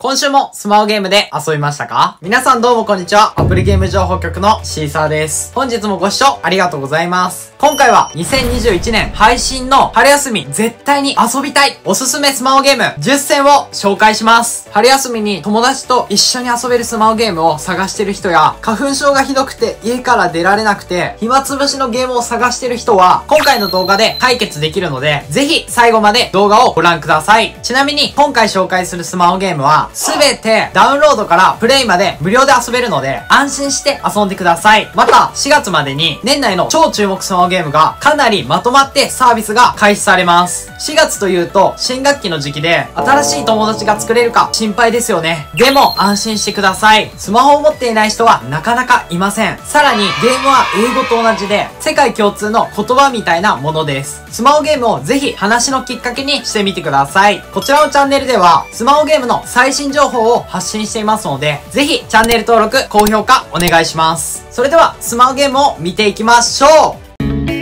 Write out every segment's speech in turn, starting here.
今週もスマホゲームで遊びましたか？皆さんどうもこんにちは。アプリゲーム情報局のシーサーです。本日もご視聴ありがとうございます。今回は2021年配信の春休み絶対に遊びたいおすすめスマホゲーム10選を紹介します。春休みに友達と一緒に遊べるスマホゲームを探してる人や、花粉症がひどくて家から出られなくて暇つぶしのゲームを探してる人は、今回の動画で解決できるので、ぜひ最後まで動画をご覧ください。ちなみに今回紹介するスマホゲームはすべてダウンロードからプレイまで無料で遊べるので、安心して遊んでください。また4月までに年内の超注目スマホゲームがかなりまとまってサービスが開始されます。4月というと新学期の時期で新しい友達が作れるか心配ですよね。でも安心してください。スマホを持っていない人はなかなかいません。さらにゲームは英語と同じで世界共通の言葉みたいなものです。スマホゲームをぜひ話のきっかけにしてみてください。こちらのチャンネルではスマホゲームの最新情報を発信していますので、ぜひチャンネル登録、高評価お願いします。それではスマホゲームを見ていきましょう。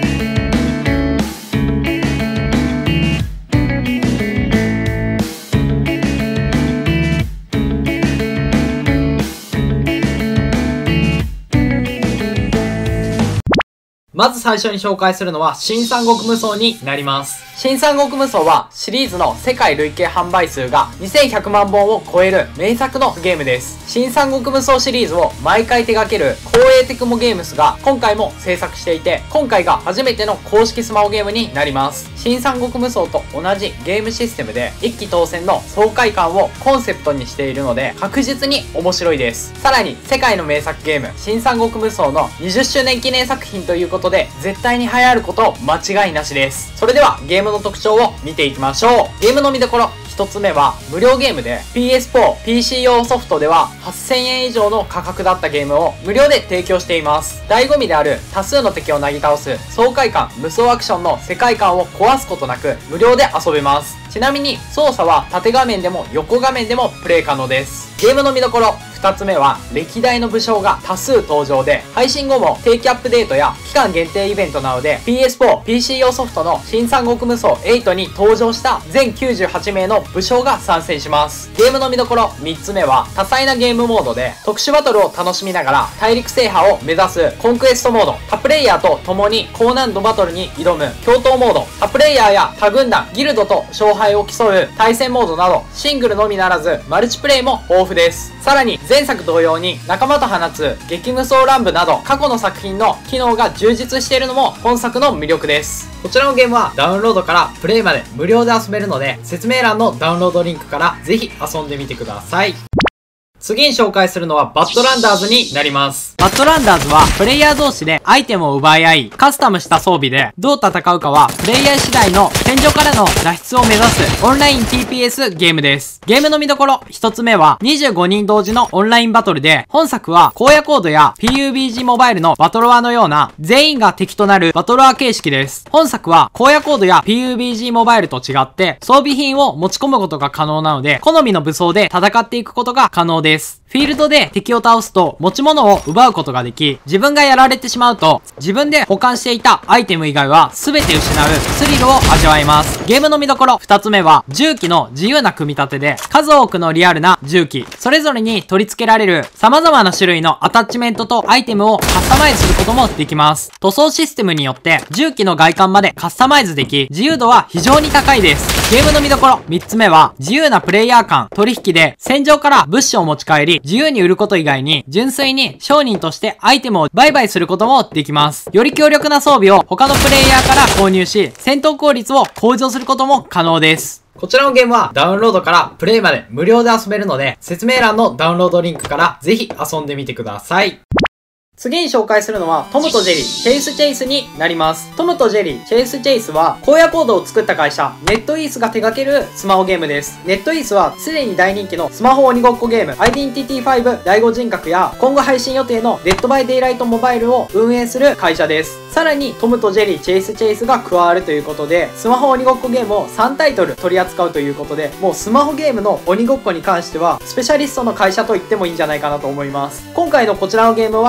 まず最初に紹介するのは新三国無双になります。新三国無双はシリーズの世界累計販売数が2100万本を超える名作のゲームです。新三国無双シリーズを毎回手掛ける光栄テクモゲームスが今回も制作していて、今回が初めての公式スマホゲームになります。新三国無双と同じゲームシステムで一騎当選の爽快感をコンセプトにしているので確実に面白いです。さらに世界の名作ゲーム新三国無双の20周年記念作品ということで絶対に流行ること間違いなしです。それではゲームの特徴を見ていきましょう。ゲームの見どころ一つ目は無料ゲームで PS4、PC 用ソフトでは8000円以上の価格だったゲームを無料で提供しています。醍醐味である多数の敵をなぎ倒す爽快感、無双アクションの世界観を壊すことなく無料で遊べます。ちなみに操作は縦画面でも横画面でもプレイ可能です。ゲームの見どころ2つ目は歴代の武将が多数登場で、配信後も定期アップデートや期間限定イベントなどで PS4、PC 用ソフトの新三国無双8に登場した全98名の武将が参戦します。ゲームの見どころ3つ目は多彩なゲームモードで特殊バトルを楽しみながら大陸制覇を目指すコンクエストモード、他プレイヤーと共に高難度バトルに挑む共闘モード、他プレイヤーや他軍団、ギルドと勝敗を競う対戦モードなど、シングルのみならずマルチプレイも豊富です。さらに前作同様に仲間と放つ激無双乱舞など過去の作品の機能が充実しているのも本作の魅力です。こちらのゲームはダウンロードからプレイまで無料で遊べるので、説明欄のダウンロードリンクからぜひ遊んでみてください。次に紹介するのはバッドランダーズになります。バッドランダーズはプレイヤー同士でアイテムを奪い合い、カスタムした装備でどう戦うかはプレイヤー次第の天井からの脱出を目指すオンライン TPS ゲームです。ゲームの見どころ一つ目は25人同時のオンラインバトルで、本作は荒野コードや PUBG モバイルのバトロワのような全員が敵となるバトロワ形式です。本作は荒野コードや PUBG モバイルと違って装備品を持ち込むことが可能なので、好みの武装で戦っていくことが可能です。フィールドで敵を倒すと持ち物を奪うことができ、自分がやられてしまうと自分で保管していたアイテム以外は全て失うスリルを味わえます。ゲームの見どころ2つ目は銃器の自由な組み立てで、数多くのリアルな銃器それぞれに取り付けられる様々な種類のアタッチメントとアイテムをカスタマイズすることもできます。塗装システムによって銃器の外観までカスタマイズでき、自由度は非常に高いです。ゲームの見どころ3つ目は自由なプレイヤー間取引で、戦場から物資を持ち帰り自由に売ること以外に純粋に商人としてアイテムを売買することもできます。より強力な装備を他のプレイヤーから購入し、戦闘効率を向上することも可能です。こちらのゲームはダウンロードからプレイまで無料で遊べるので、説明欄のダウンロードリンクからぜひ遊んでみてください。次に紹介するのはトムとジェリーチェイスチェイスになります。トムとジェリーチェイスチェイスは荒野コードを作った会社ネットイースが手掛けるスマホゲームです。ネットイースはすでに大人気のスマホ鬼ごっこゲームアイデンティティ5第5人格や、今後配信予定のデッドバイデイライトモバイルを運営する会社です。さらにトムとジェリーチェイスチェイスが加わるということで、スマホ鬼ごっこゲームを3タイトル取り扱うということで、もうスマホゲームの鬼ごっこに関してはスペシャリストの会社と言ってもいいんじゃないかなと思います。今回のこちらのゲームはデッド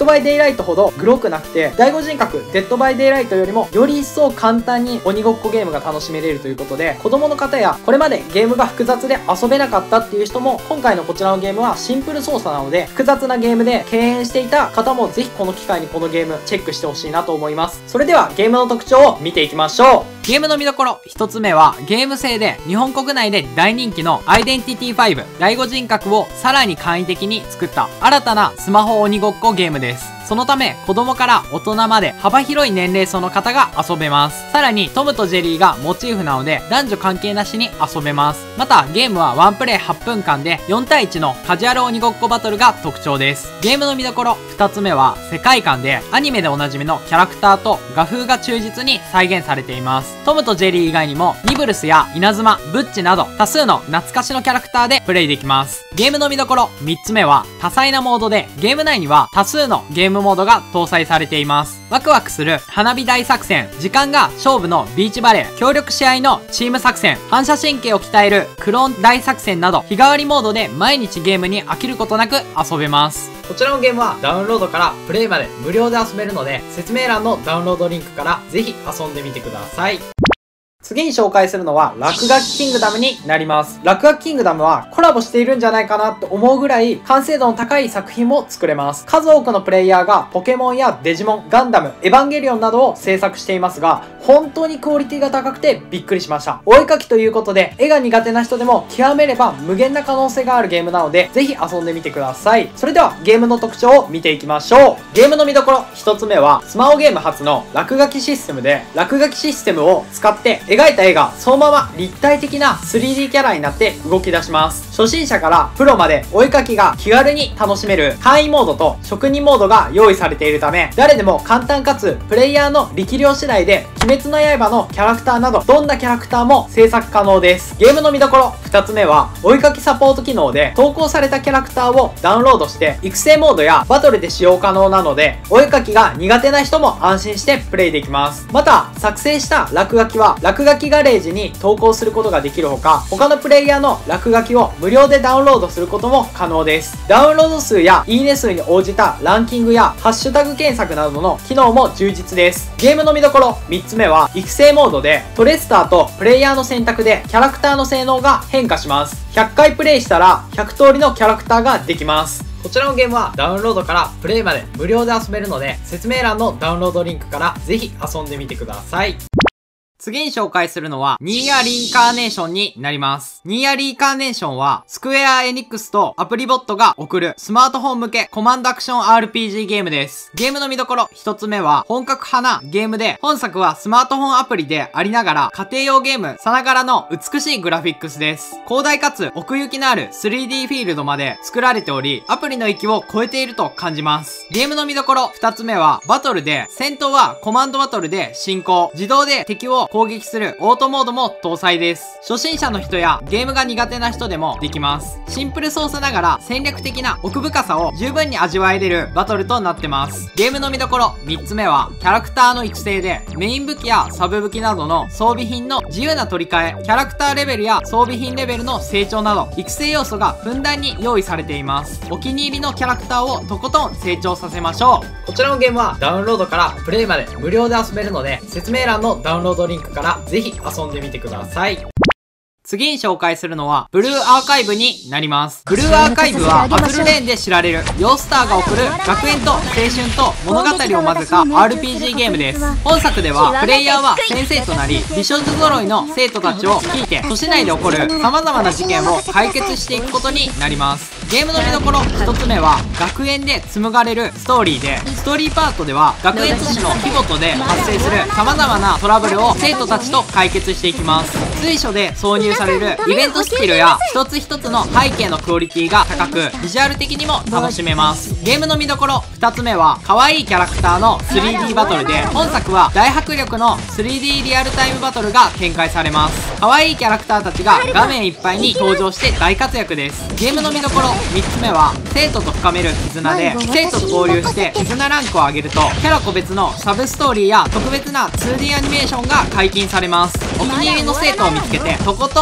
ドバイデイライトほどグロくなくて、第5人格デッドバイデイライトよりもより一層簡単に鬼ごっこゲームが楽しめれるということで、子供の方やこれまでゲームが複雑で遊べなかったっていう人も、今回のこちらのゲームはシンプル操作なので、複雑なゲームで敬遠していた方もぜひこの機会にこのゲームチェックしてほしいなと思います。それではゲームの特徴を見ていきましょう。ゲームの見どころ1つ目は、ゲーム性で日本国内で大人気のアイデンティティ5第5人格をさらに簡易的に作った新たなスマホ鬼ごっこゲームです。そのため子供から大人まで幅広い年齢層の方が遊べます。さらにトムとジェリーがモチーフなので男女関係なしに遊べます。またゲームはワンプレイ8分間で4対1のカジュアル鬼ごっこバトルが特徴です。ゲームの見どころ2つ目は、世界観でアニメでおなじみのキャラクターと画風が忠実に再現されています。トムとジェリー以外にもニブルスや稲妻、ブッチなど多数の懐かしのキャラクターでプレイできます。ゲームの見どころ3つ目は、多彩なモードでゲーム内には多数のゲームモードが搭載されています。ワクワクする花火大作戦、時間が勝負のビーチバレー、協力し合いのチーム作戦、反射神経を鍛えるクローン大作戦など、日替わりモードで毎日ゲームに飽きることなく遊べます。こちらのゲームはダウンロードからプレイまで無料で遊べるので、説明欄のダウンロードリンクからぜひ遊んでみてください。次に紹介するのは落書きキングダムになります。落書きキングダムはコラボしているんじゃないかなって思うぐらい完成度の高い作品も作れます。数多くのプレイヤーがポケモンやデジモン、ガンダム、エヴァンゲリオンなどを制作していますが、本当にクオリティが高くてびっくりしました。お絵描きということで絵が苦手な人でも極めれば無限な可能性があるゲームなので、ぜひ遊んでみてください。それではゲームの特徴を見ていきましょう。ゲームの見どころ1つ目は、スマホゲーム初の落書きシステムで、落書きシステムを使って描いた絵がそのまま立体的な 3D キャラになって動き出します。初心者からプロまでお絵描きが気軽に楽しめる簡易モードと職人モードが用意されているため、誰でも簡単かつプレイヤーの力量次第で鬼滅の刃のキャラクターなどどんなキャラクターも制作可能です。ゲームの見どころ2つ目は、お絵描きサポート機能で投稿されたキャラクターをダウンロードして育成モードやバトルで使用可能なので、お絵描きが苦手な人も安心してプレイできます。また作成した落書きは落書きガレージに投稿することができるほか、他のプレイヤーの落書きを無料でダウンロードすることも可能です。ダウンロード数やいいね数に応じたランキングやハッシュタグ検索などの機能も充実です。ゲームの見どころ3つ目は、育成モードでトレスターとプレイヤーの選択でキャラクターの性能が変化します。100回プレイしたら100通りのキャラクターができます。こちらのゲームはダウンロードからプレイまで無料で遊べるので、説明欄のダウンロードリンクからぜひ遊んでみてください。次に紹介するのは、ニーヤリンカーネーションになります。ニーヤリンカーネーションは、スクエアエニックスとアプリボットが送るスマートフォン向けコマンドアクション RPG ゲームです。ゲームの見どころ1つ目は、本格派なゲームで、本作はスマートフォンアプリでありながら、家庭用ゲームさながらの美しいグラフィックスです。広大かつ奥行きのある 3D フィールドまで作られており、アプリの域を超えていると感じます。ゲームの見どころ2つ目は、バトルで、戦闘はコマンドバトルで進行、自動で敵を攻撃するオートモードも搭載です。初心者の人やゲームが苦手な人でもできます。シンプル操作ながら戦略的な奥深さを十分に味わえれるバトルとなってます。ゲームの見どころ3つ目は、キャラクターの育成でメイン武器やサブ武器などの装備品の自由な取り替え、キャラクターレベルや装備品レベルの成長など育成要素がふんだんに用意されています。お気に入りのキャラクターをとことん成長させましょう。こちらのゲームはダウンロードからプレイまで無料で遊べるので、説明欄のダウンロードリンクからぜひ遊んでみてください。次に紹介するのは、ブルーアーカイブになります。ブルーアーカイブは、アズルレーンで知られる、ヨースターが送る学園と青春と物語を混ぜた RPG ゲームです。本作では、プレイヤーは先生となり、美少女揃いの生徒たちを率いて、都市内で起こる様々な事件を解決していくことになります。ゲームの見どころ1つ目は、学園で紡がれるストーリーで、ストーリーパートでは、学園都市のピボットで発生する様々なトラブルを生徒たちと解決していきます。随所で挿入されるイベントスキルや一つ一つの背景のクオリティが高く、ビジュアル的にも楽しめます。ゲームの見どころ2つ目は、可愛いキャラクターの 3D バトルで、本作は大迫力の 3D リアルタイムバトルが展開されます。可愛いキャラクターたちが画面いっぱいに登場して大活躍です。ゲームの見どころ3つ目は、生徒と深める絆で、生徒と交流して絆ランクを上げると、キャラ個別のサブストーリーや特別な 2D アニメーションが解禁されます。お気に入りの生徒を見つけて、とこと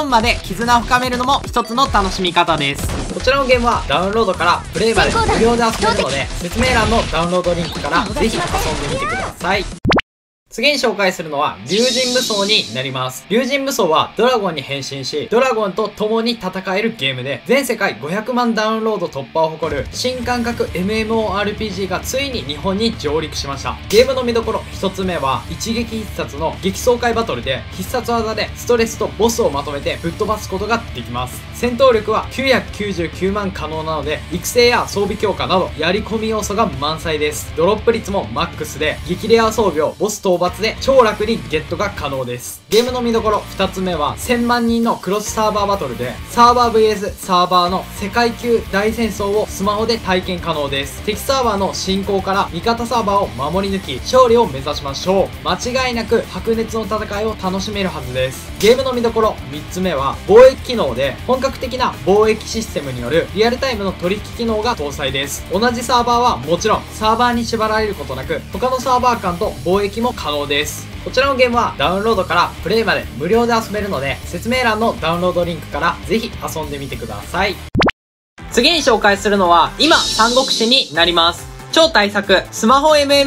4まで絆を深めるのも一つの楽しみ方です。こちらのゲームはダウンロードからプレイまで無料で遊べるので、説明欄のダウンロードリンクからぜひ遊んでみてください。次に紹介するのは、竜神無双になります。竜神無双はドラゴンに変身し、ドラゴンと共に戦えるゲームで、全世界500万ダウンロード突破を誇る新感覚 MMORPG がついに日本に上陸しました。ゲームの見どころ一つ目は、一撃必殺の激爽快バトルで、必殺技でストレスとボスをまとめてぶっ飛ばすことができます。戦闘力は999万可能なので、育成や装備強化など、やり込み要素が満載です。ドロップ率もマックスで、激レア装備をボス討伐で超楽にゲットが可能です。ゲームの見どころ2つ目は1000万人のクロスサーバーバトルでサーバー VS サーバーの世界級大戦争をスマホで体験可能です。敵サーバーの進行から味方サーバーを守り抜き勝利を目指しましょう。間違いなく白熱の戦いを楽しめるはずです。ゲームの見どころ3つ目は貿易機能で本格的な貿易システムによるリアルタイムの取引機能が搭載です。同じサーバーはもちろんサーバーに縛られることなく他のサーバー間と貿易も可能です。こちらのゲームはダウンロードからプレイまで無料で遊べるので、説明欄のダウンロードリンクからぜひ遊んでみてください。次に紹介するのは今三国志になります。超大作スマホ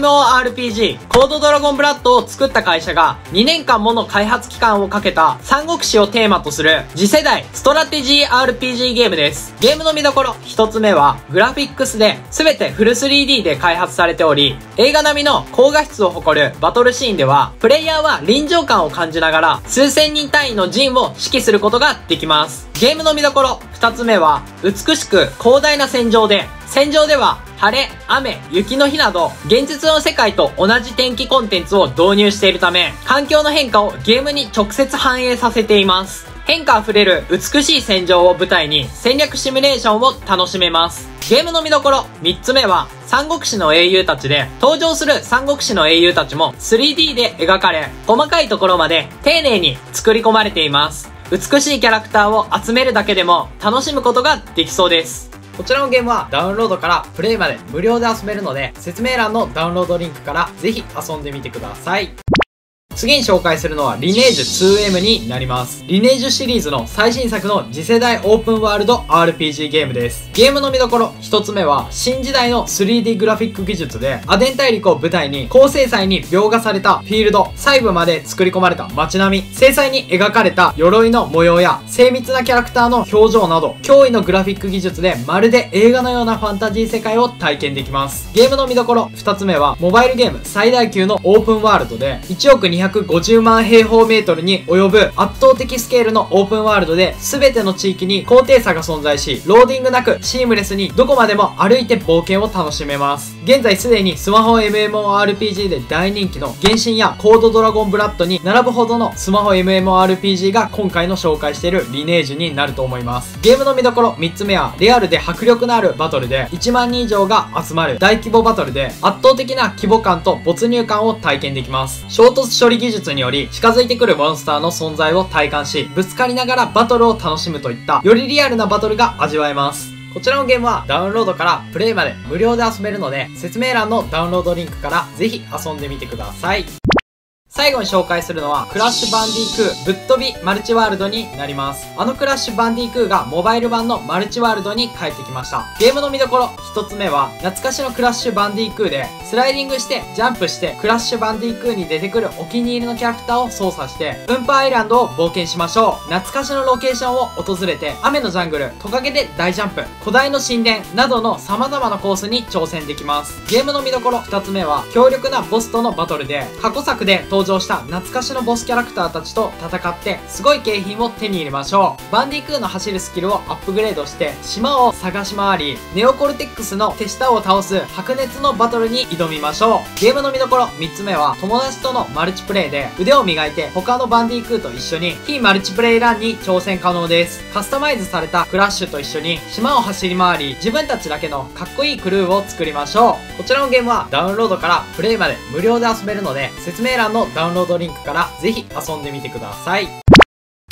MMORPG コードドラゴンブラッドを作った会社が2年間もの開発期間をかけた三国志をテーマとする次世代ストラテジー RPG ゲームです。ゲームの見どころ一つ目はグラフィックスで全てフル 3D で開発されており、映画並みの高画質を誇るバトルシーンではプレイヤーは臨場感を感じながら数千人単位の陣を指揮することができます。ゲームの見どころ二つ目は美しく広大な戦場では晴れ、雨、雪の日など現実の世界と同じ天気コンテンツを導入しているため、環境の変化をゲームに直接反映させています。変化あふれる美しい戦場を舞台に戦略シミュレーションを楽しめます。ゲームの見どころ3つ目は三国志の英雄たちで、登場する三国志の英雄たちも 3D で描かれ、細かいところまで丁寧に作り込まれています。美しいキャラクターを集めるだけでも楽しむことができそうです。こちらのゲームはダウンロードからプレイまで無料で遊べるので、説明欄のダウンロードリンクからぜひ遊んでみてください。次に紹介するのはリネージュ 2M になります。リネージュシリーズの最新作の次世代オープンワールド RPG ゲームです。ゲームの見どころ一つ目は新時代の 3D グラフィック技術でアデン大陸を舞台に高精細に描画されたフィールド、細部まで作り込まれた街並み、精細に描かれた鎧の模様や精密なキャラクターの表情など驚異のグラフィック技術でまるで映画のようなファンタジー世界を体験できます。ゲームの見どころ二つ目はモバイルゲーム最大級のオープンワールドで1億250万平方メートルに及ぶ圧倒的スケールのオープンワールドで全ての地域に高低差が存在し、ローディングなくシームレスにどこまでも歩いて冒険を楽しめます。現在すでにスマホ MMORPG で大人気の原神やコードドラゴンブラッドに並ぶほどのスマホ MMORPG が今回の紹介しているリネージュになると思います。ゲームの見どころ3つ目はリアルで迫力のあるバトルで1万人以上が集まる大規模バトルで圧倒的な規模感と没入感を体験できます。衝突処理技術により近づいてくるモンスターの存在を体感し、ぶつかりながらバトルを楽しむといったよりリアルなバトルが味わえます。こちらのゲームはダウンロードからプレイまで無料で遊べるので、説明欄のダウンロードリンクからぜひ遊んでみてください。最後に紹介するのはクラッシュバンディクーぶっ飛びマルチワールドになります。あのクラッシュバンディクーがモバイル版のマルチワールドに帰ってきました。ゲームの見どころ一つ目は懐かしのクラッシュバンディクーでスライディングしてジャンプしてクラッシュバンディクーに出てくるお気に入りのキャラクターを操作してウンパアイランドを冒険しましょう。懐かしのロケーションを訪れて雨のジャングル、トカゲで大ジャンプ、古代の神殿などの様々なコースに挑戦できます。ゲームの見どころ二つ目は強力なボスとのバトルで過去作で登場した懐かしのボスキャラクターたちと戦ってすごい景品を手に入れましょう。バンディクーの走るスキルをアップグレードして島を探し回り、ネオコルテックスの手下を倒す白熱のバトルに挑みましょう。ゲームの見どころ3つ目は友達とのマルチプレイで腕を磨いて他のバンディクーと一緒に非マルチプレイランに挑戦可能です。カスタマイズされたクラッシュと一緒に島を走り回り自分たちだけのかっこいいクルーを作りましょう。こちらのゲームはダウンロードからプレイまで無料で遊べるので、説明欄のダウンロードリンクからぜひ遊んでみてください。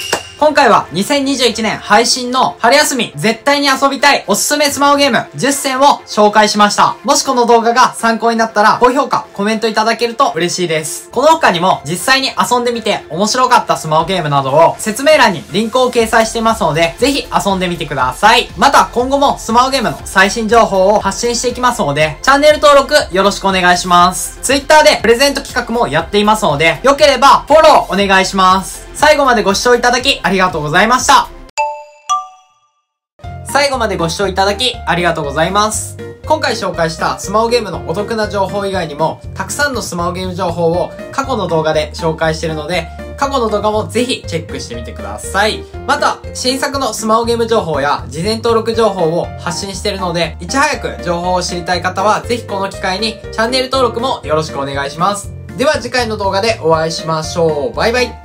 今回は2021年配信の春休み絶対に遊びたいおすすめスマホゲーム10選を紹介しました。もしこの動画が参考になったら高評価、コメントいただけると嬉しいです。この他にも実際に遊んでみて面白かったスマホゲームなどを説明欄にリンクを掲載してますので、ぜひ遊んでみてください。また今後もスマホゲームの最新情報を発信していきますので、チャンネル登録よろしくお願いします。Twitter でプレゼント企画もやっていますので、良ければフォローお願いします。最後までご視聴いただきありがとうございました。最後までご視聴いただきありがとうございます。今回紹介したスマホゲームのお得な情報以外にも、たくさんのスマホゲーム情報を過去の動画で紹介しているので、過去の動画もぜひチェックしてみてください。また、新作のスマホゲーム情報や事前登録情報を発信しているので、いち早く情報を知りたい方はぜひこの機会にチャンネル登録もよろしくお願いします。では次回の動画でお会いしましょう。バイバイ。